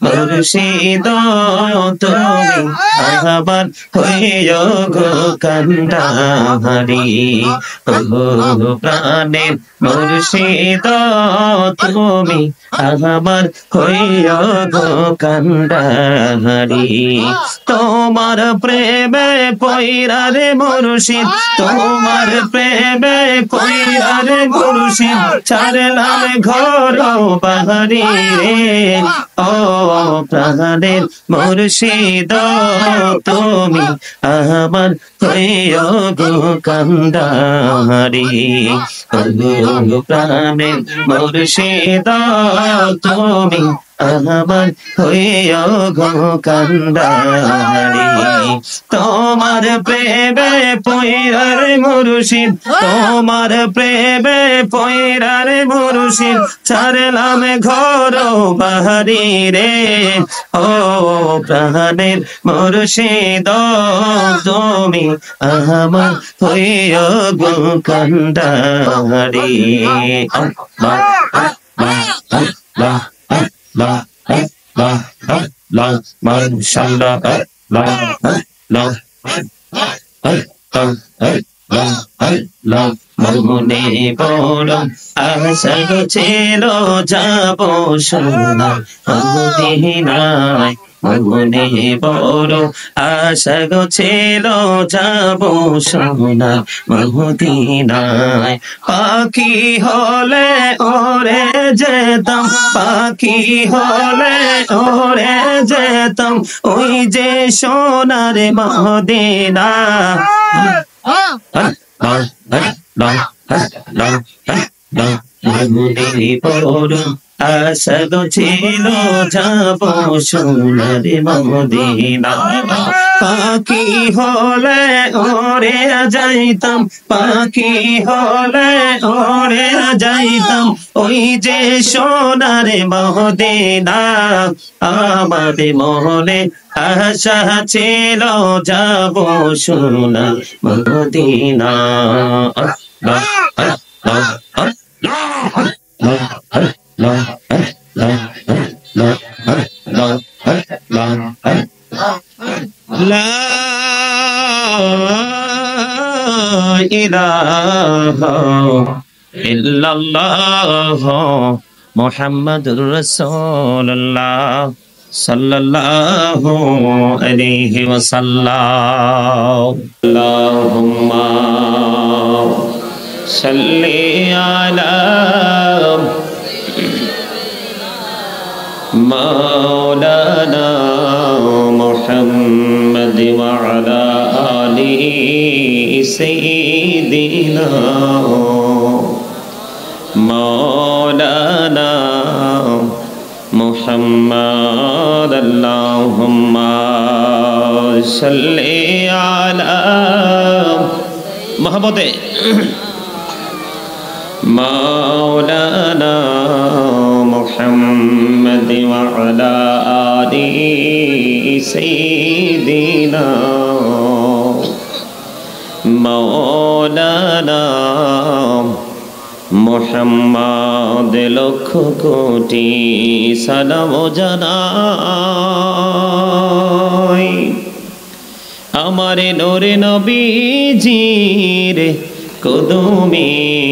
মুর্শিদ তুমি আমার হইও গো কান্ডারি ও প্রাণের মুর্শিদ তুমি আমার হইও গো কান্ডারি তোমার প্রেমে পয়রা রে মুর্শিদ তোমার প্রেমে পয়রা রে মুর্শিদ ছাড়লাম ঘর বাহারি রে ও প্রাণের মুর্শিদ তুমি আমার হইও গো কান্ডারি ও প্রাণের মুর্শিদ তুমি আমার হইও গো কান্ডারি তোমার প্রেমে পয়রা রে মুর্শিদ তোমার প্রেমে পয়রা রে মুর্শিদ ছাড়লাম ঘর বাহারি রে ও প্রাণের মুর্শিদ তুমি আমার হইও গো কান্ডারি আল্লাহ আল্লাহ La la la la mashallah la la la মনে বড় আশা ছিল যাব সোনা মদিনায় মনে বড় আশা ছিল যাব সোনা মদিনায় পাখি হলে ওরে যেতাম পাখি হলে ওরে যেতাম ওই যে সোনার মদিনা মনে বড় আশা ছিল যাব সোনার মদিনা পাখি হলে ওরে যাইতাম পাখি হলে ওরে যাইতাম ওই যে সোনার মদিনা আমার মনে আশা ছিল যাব সোনার মদিনা لا إله إلا الله محمد رسول الله صلى الله عليه وسلم اللهم صل على مولانا محمد وعلى آله سيدنا مولانا محمد اللهم صل على محمد مولانا محمد وعلى آله سيدنا مولانا محمد لکھ کوٹی سلام জানাই আমারে নূরে নবীজির কদমে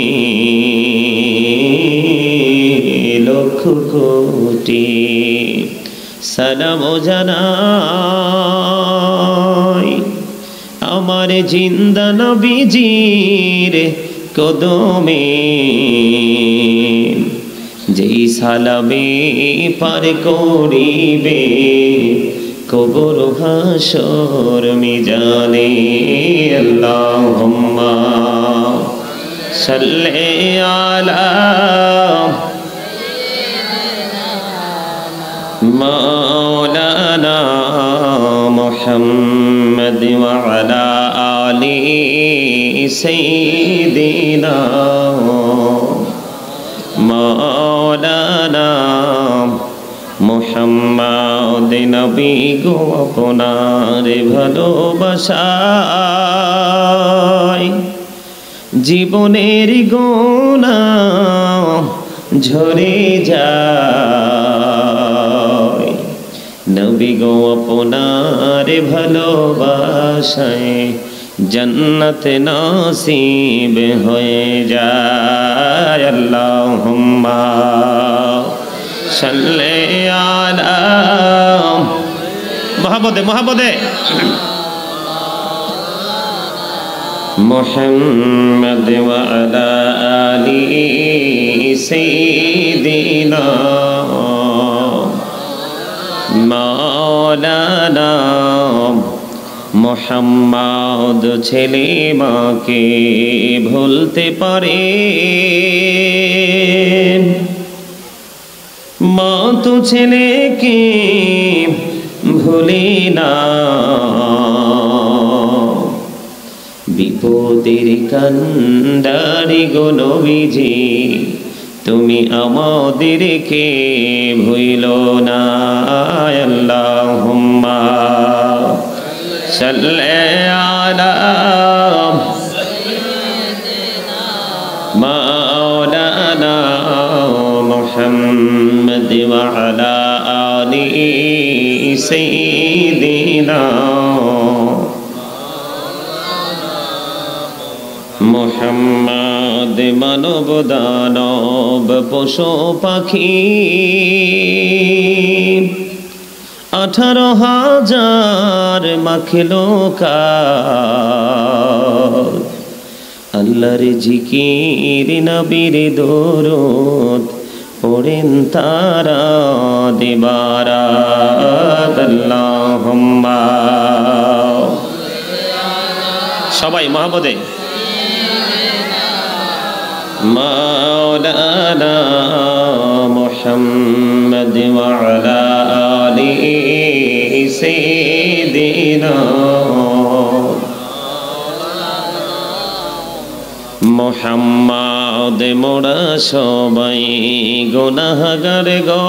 লক্ষ কোটি সালাম জানাই আমার জিন্দা নবীজির কদমে যেই সালামে পার করিবে কবর হাসর মিজানে আল্লাহুম্মা সাল্লি আলা مولانا محمد وعلى آل سيدنا مولانا محمد নবী গো আপনার ভালোবাসায় জীবনের গোনা ঝরে যায় নবী গো আপনার ভালোবাসায় जन्नत नसीब हो जाए अल्लाहुम्मा सल्ले अला मोहब्बते मुहम्मद व अला आलि सय्यिदिना मौलाना मोहम्मद छेले माके भूलते पारे माँ तो छेले के भूले ना विपदेर कांडारी गो नबीजी तुमी आमादेरके भूलो ना अल्लाहुम्मा सल्ले अला मौलाना मुहम्मद व अला आलि सय्यिदिना मुहम्मद मानव दानव पशु पाखी 18,000 मखलूकात अल्लाहर जिकिर नबीर दुरूद पढ़ेन तारा दिबारात अल्लाहुम्मा सबाई मोहब्बते मौलाना मुहम्मद व अला आलि सय्यिदिना मुहम्मद मोरा सबाई गुनाहगार गो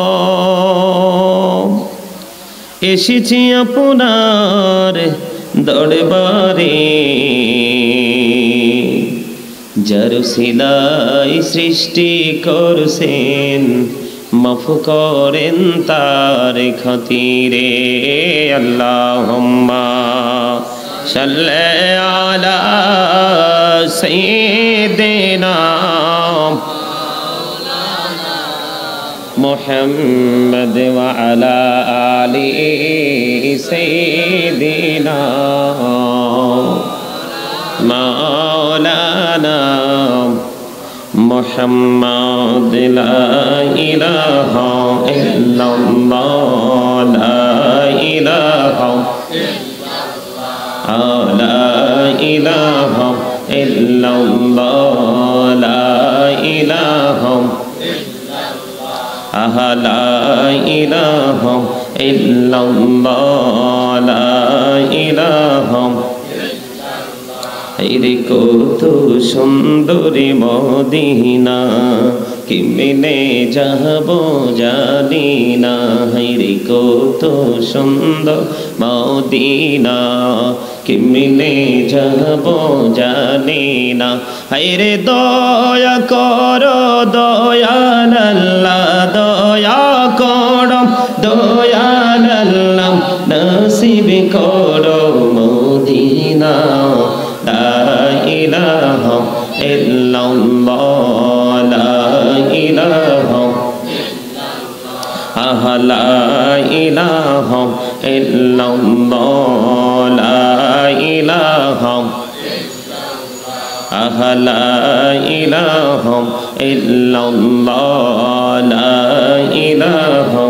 एसेछि आपनार दरबारे जार सिलाई सृष्टि करছেন माफ करें तार खातिरे अल्लाहुम्मा सल्ले अला सय्यिदिना मुहम्मद व अला आलि सय्यिदिना मौलाना मुहम्मद ला इलाहा इल्लल्लाह ला इलाहा ला इलाहा इल्लल्लाह ला इलाहा ला इलाहा इल्लल्लाह ला इलाहा रे कत सुंदरी मदीना केमने जाबो जानी ना रे कत सुंदर मदीना केमने जाबो जानी ना रे दया करो दयाल अल्लाह दया करो दयाल अल्लाह नसीब करो मदीना ला इलाहा इल्लल्लाह ला इलाहा ला इलाहा इल्लल्लाह ला इलाहा ला इलाहा इल्लल्लाह ला इलाहा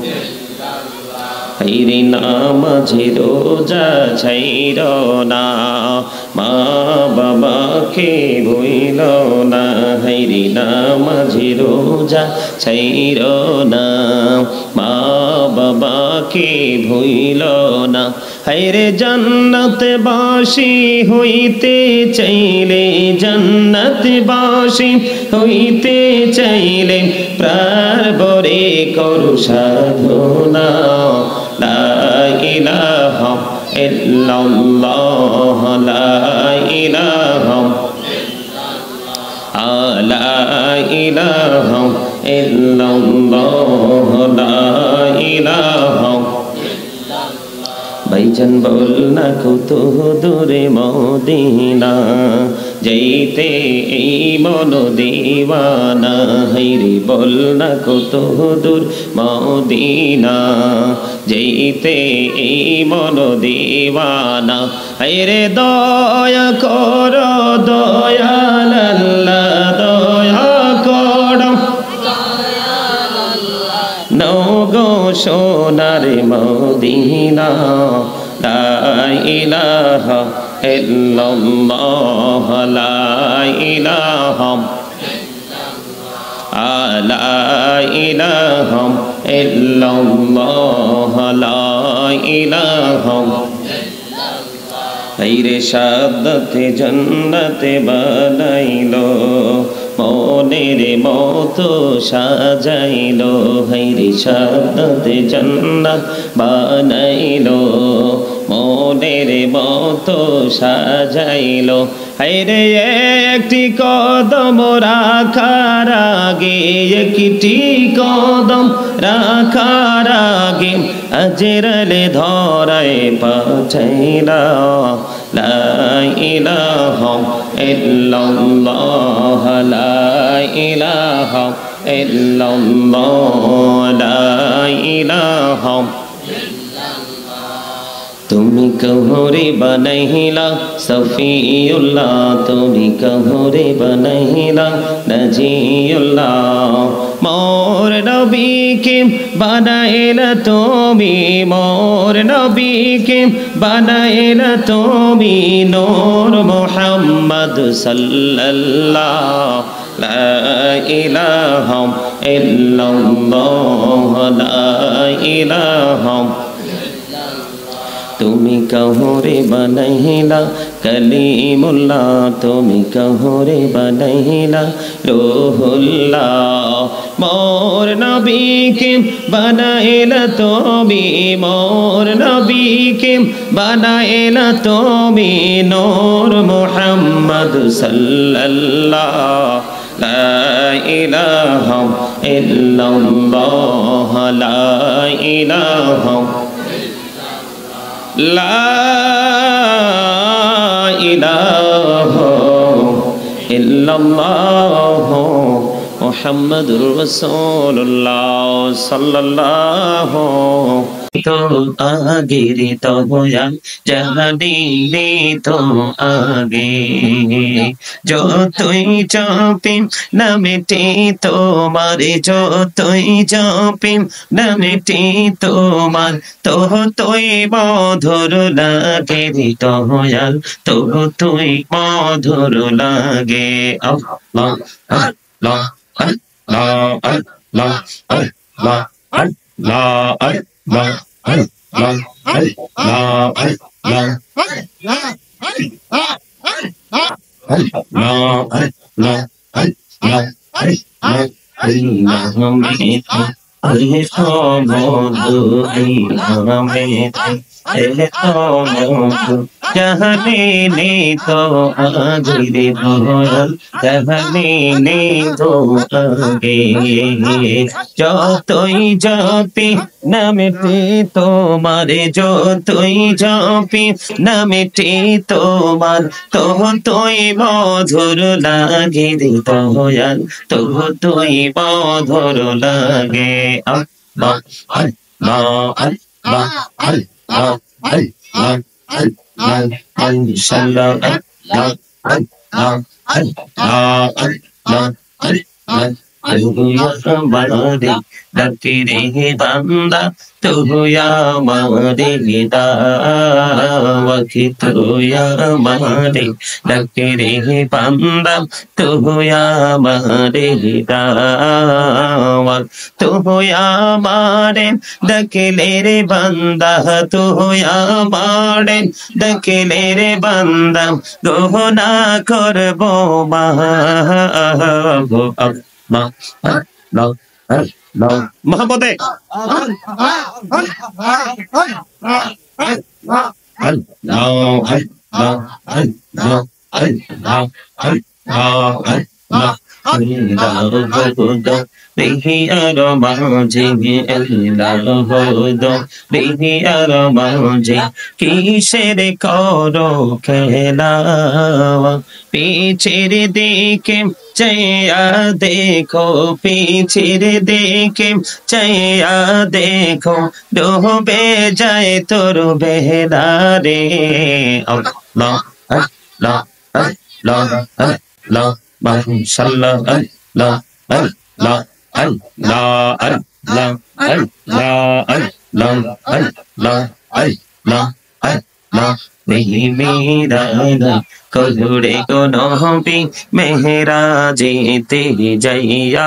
रे नामाजे रोजा छाइरो ना मा बाबा के भूलो ना रे नामाजे रोजा छाइरो ना मा बाबा के भूलो ना रे जन्नत बासी होइते चाइले जन्नत बासी होइते चाइले प्राण भरे करु साधना ला इलाहा इल्लल्लाह ला इलाहा ला इलाहा इल्लल्लाह ला इलाहा ভাইজান বল না কত দূরে মদিনা যাইতে এই মন দিওয়ানা হাইরে বল না কত দূর মদিনা যাইতে এই মন দিওয়ানা হাইরে দয়া কর দয়াল আল্লাহ দয়া কর নগো সোনার মদিনা লা ইলাহা ইল্লাল্লাহ লা ইলাহা লা ইলাহা ইল্লাল্লাহ লা ইলাহা হাইরে সাদতে জন্নতে বানাইলো মনের মতো সাজাইলো হাইরে সাদতে জন্নত বানাইলো মনের মতো সাজাইলো হাইরে একটি কদম রাখার আগে একটি কদম রাখার আগে আজরালে ধরায় পাঠাইলা লা ইলাহা ইল্লাল্লাহ লা ইলাহা ইল্লাল্লাহ লা ইলাহা তুমি কহরে বানাইলা সফিউল্লাহ তুমি কহরে বানাইলা নাজিউল্লাহ মোর নবীকে বানাইলা তুমি মোর নবীকে বানাইলা তুমি নূর মুহাম্মদ সাল্লাল্লাহ লা ইলাহা ইল্লাল্লাহ লা ইলাহা তুমি কহরে বানাইলা কলিমুল্লাহ তুমি কহরে বানাইলা রূহুল্লাহ মোর নবীকে বানাইলা তুমি মোর নবীকে বানাইলা তুমি নূর মুহাম্মদ সাল্লাল্লাহ লা ইলাহা ইল্লাল্লাহ লা ইলাহা লা ইলাহা ইল্লাল্লাহ মুহাম্মাদুর রাসূলুল্লাহ সাল্লাল্লাহু তো আগের তবয়া জাহাদিলে তো আগে যতই চাপি নামেটি তোমার যতই চাপি নামেটি তোমার তো তুই মধুর লাগে তহয়াল তো তুই মধুর লাগে আল্লাহ আল্লাহ আল্লাহ আল্লাহ আল্লাহ আল্লাহ আল্লাহ আল্লাহ আল্লাহ जहने ने तो आगे भोल जहने ने तो आगे जो तोई जापी न मिटे तो मारे जो तोई जापी न मिटे तो मार तो तोई मधुर लागे तो यार तो तोई मधुर लागे अल्लाह अल्लाह अल्लाह अल्लाह अल्लाह बंदा तू या मारे दावकी तू या मारे डकरे बंदा तू या मारे दावक तू या मारे डकले रे बंदा तू या मारे डकले रे बंदा गोना करबो मोहब्बते দেখি আর মাঝে দেখি আর মাঝে কিসের করো খেলা পিছের দিকে চাইয়া দেখো পিছের দিকে চাইয়া দেখো ডুবে যায় তোর বেলা রে আল্লাহ আল্লাহ আল্লাহ আল্লাহ মাশাআল্লাহ আল্লাহ আল্লাহ আল্লাহ আল্লাহ আল্লাহ আল্লাহ আল্লাহ আল্লাহ আল্লাহ মেরা কলুরে গো নহবি মেহরা যেতে যাইয়া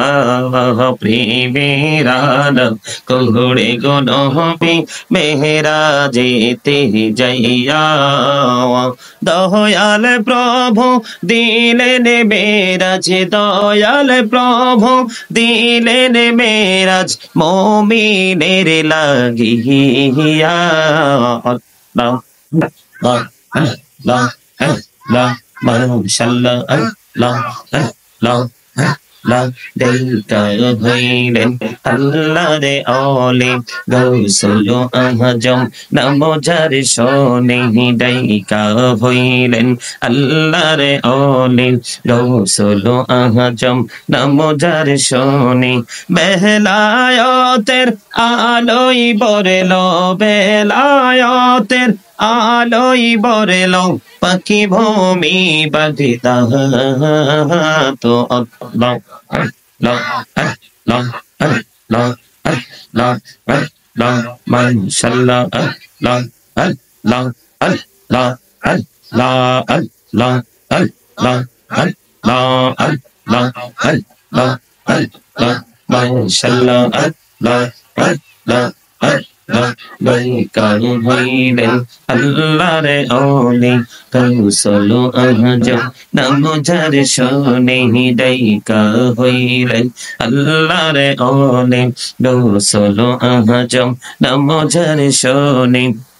প্রেমেরা কলুরে গো নহবি মেহরা যেতে যাইয়া দয়াল প্রভু দিলেন মেরাজ দয়াল প্রভু দিলেন মেরাজ মুমিনের লাগিয়া আল্লাহ আল্লাহ আল্লাহ আল্লাহ মাশাআল্লাহ আল্লাহ আল্লাহ আল্লাহ দেইতা হইলেন আল্লাহর ওলি গৌসুল আজম নমো যার শোনে দেইতা হইলেন আল্লাহর ওলি গৌসুল আজম নমো যার শোনে বেলায়েতের আলোই বরলো বেলায়েতের আলোই বরলো পাখি ভূমি বাগিতা তো আল্লাহ আল্লাহ আল্লাহ আল্লাহ আল্লাহ আল্লাহ মাশাআল্লাহ আল্লাহ আল্লাহ আল্লাহ আল্লাহ আল্লাহ আল্লাহ আল্লাহ আল্লাহ আল্লাহ আল্লাহ মাশাআল্লাহ আল্লাহ আল্লাহ আল্লাহ বৈকাল হইলেন আল্লাহর ওলি কৌশল আজম নমো যার শোনে দাইকা হইলেন আল্লাহর ওলি কৌশল আজম নমো যার শোনে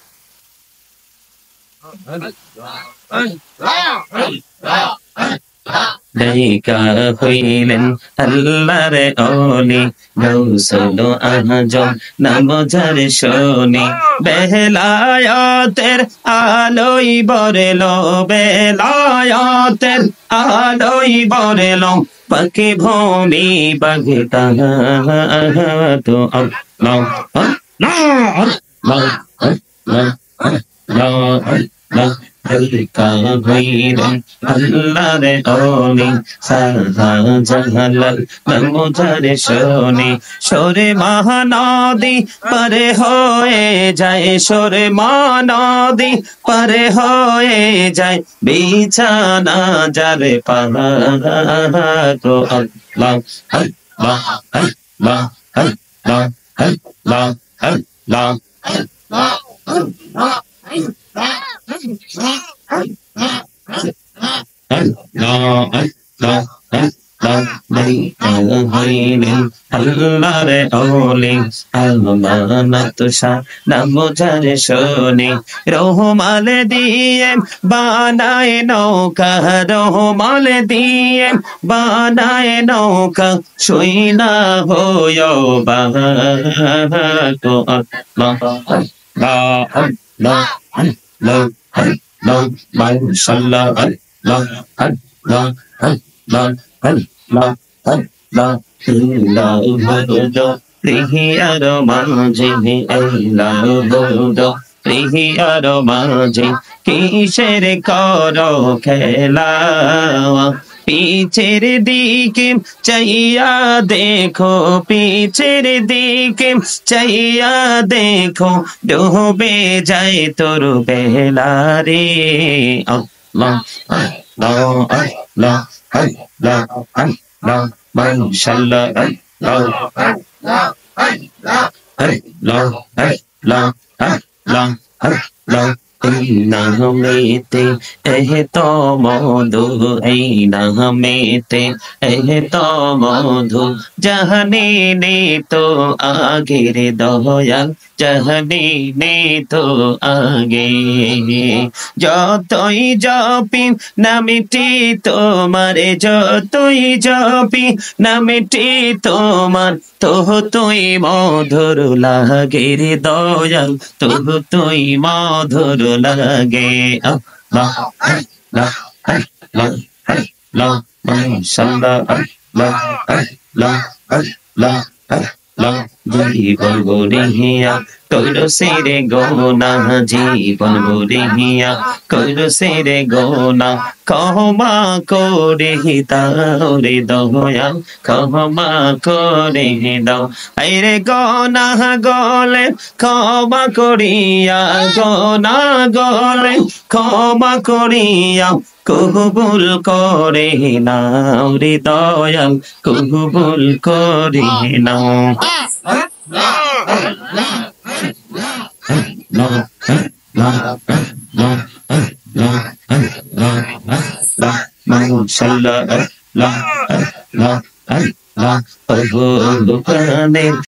দাইকা হইলেন আল্লাহর ওলি গৌসুল আজম নমো যার শোনে বেলায়েতের আলোই বরলো বেলায়েতের আলোই বরলো পাখি ভূমি বাগিতা তো আল্লাহ আল্লাহ আল্লাহ আল্লাহ আল্লাহ আল্লাহ দেইকা হইলেন আল্লাহর ওলি শাহজালাল নমো যার শোনে সরে মহানদী পারে হয়ে যায় সরে মহানদী পারে হয়ে যায় বিছানা যার পাহা তো আল্লাহ আল্লাহ আল্লাহ আল্লাহ আল্লাহ আল্লাহ আল্লাহর ওলি আমানত শাহ নমো যার শোনে রহমাল দিয়ে বানায় নৌকা রহমাল দিয়ে বানায় নৌকা শুইনা হয়ো বাবা তো আল্লাহ আল্লাহ আল্লাহ আল্লাহ আল্লাহ মাশাআল্লাহ আল্লাহ আল্লাহ আল্লাহ আল্লাহ আল্লাহ প্রিয়ার মাঝে প্রিয়ার মাঝে কিসের করো খেলা পিছের দিকে চাইয়া দেখো পিছের দিকে চাইয়া দেখো ডুবে যায় তোর বেলা রে আল্লাহ আল্লাহ আল্লাহ আল্লাহ আল্লাহ মাশাআল্লাহ আল্লাহ আল্লাহ আল্লাহ আল্লাহ আল্লাহ আল্লাহ এই নামেতে এত মধু, এই নামেতে এত মধু, জানি নে তো আগের দয়াল, জানি নে তো আগে। যতই জপি নামটি তোমার, যতই জপি নামটি তোমার, তো তুই মধুর লাগে রে দয়াল, তো তুই মধুর লাগে। আল্লাহ আল্লাহ আল্লাহ আল্লাহ মাশাআল্লাহ, আল্লাহ আল্লাহ আল্লাহ আল্লাহ। জীবন গড়িয়া কইর সেরে গোনা, জীবন গড়িয়া কইর সেরে গোনা, ক্ষমা করে দাও রে দয়াল, ক্ষমা করে দাও। আইরে গোনা গলে ক্ষমা করিয়া, গোনা গলে ক্ষমা করিয়া, কবুল করে নাও রে দয়াল, কবুল করে নাও। মাশাআল্লাহ,